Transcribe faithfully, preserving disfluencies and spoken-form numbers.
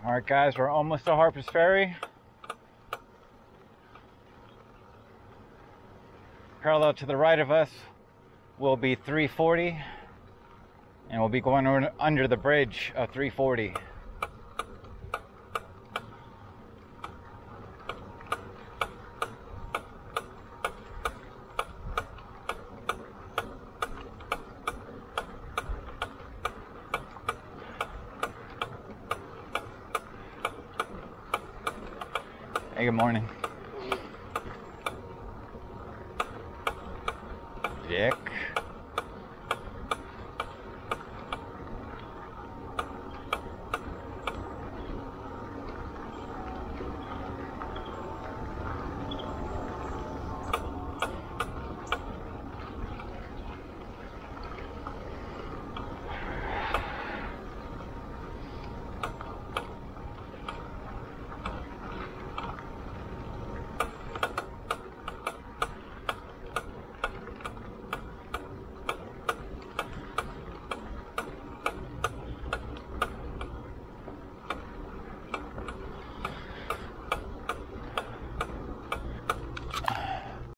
Alright guys, we're almost to Harper's Ferry. Parallel to the right of us will be three forty, and we'll be going under the bridge of three forty. Hey, good morning. Dick.